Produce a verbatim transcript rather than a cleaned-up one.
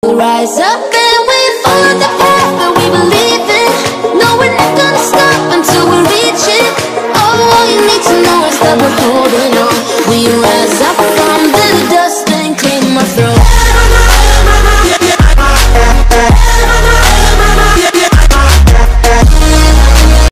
Rise up and we follow the path that we believe in. No, we're not gonna stop until we reach it. Oh, all you need to know is that we're holding on. We rise.